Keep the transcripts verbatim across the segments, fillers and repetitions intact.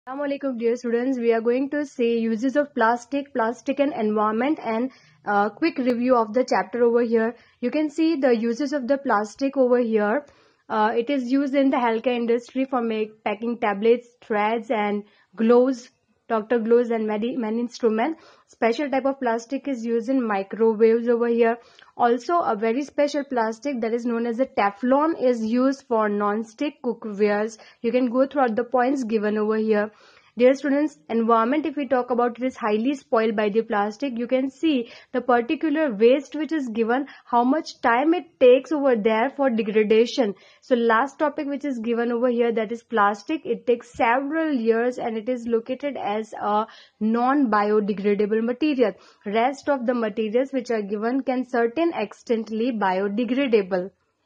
Assalamualaikum dear students, we are going to see uses of plastic, plastic and environment and uh, quick review of the chapter over here. You can see the uses of the plastic over here. Uh, it is used in the healthcare industry for make, packing tablets, threads and gloves, doctor gloves and many, many instruments. Special type of plastic is used in microwaves over here. Also a very special plastic that is known as a Teflon is used for non-stick cookwares. You can go throughout the points given over here. Dear students, environment, if we talk about it, is highly spoiled by the plastic. You can see the particular waste which is given, how much time it takes over there for degradation. So last topic which is given over here, that is plastic. It takes several years and it is located as a non-biodegradable material. Rest of the materials which are given can certain extently biodegradable.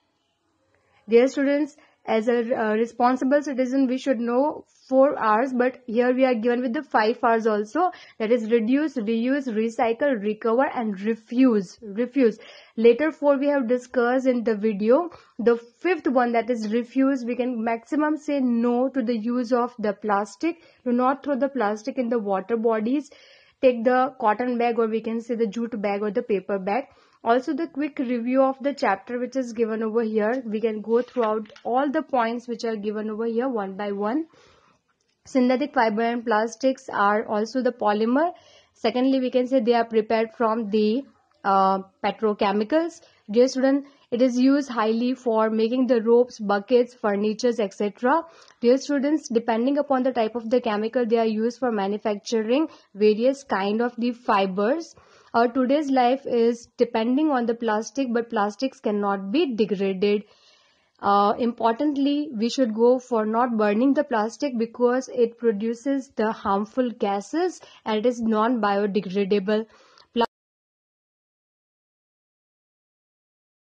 Dear students, as a uh, responsible citizen, we should know four R's, but here we are given with the five R's also. That is reduce, reuse, recycle, recover, and refuse. Refuse. Later four we have discussed in the video. The fifth one, that is refuse, we can maximum say no to the use of the plastic. Do not throw the plastic in the water bodies. Take the cotton bag, or we can say the jute bag or the paper bag. Also the quick review of the chapter which is given over here. We can go throughout all the points which are given over here one by one. Synthetic fiber and plastics are also the polymer. Secondly, we can say they are prepared from the uh, petrochemicals. Dear student, it is used highly for making the ropes, buckets, furnitures, et cetera. Dear students, depending upon the type of the chemical, they are used for manufacturing various kind of the fibers. Our today's life is depending on the plastic, but plastics cannot be degraded. Uh, importantly, we should go for not burning the plastic because it produces the harmful gases and it is non-biodegradable.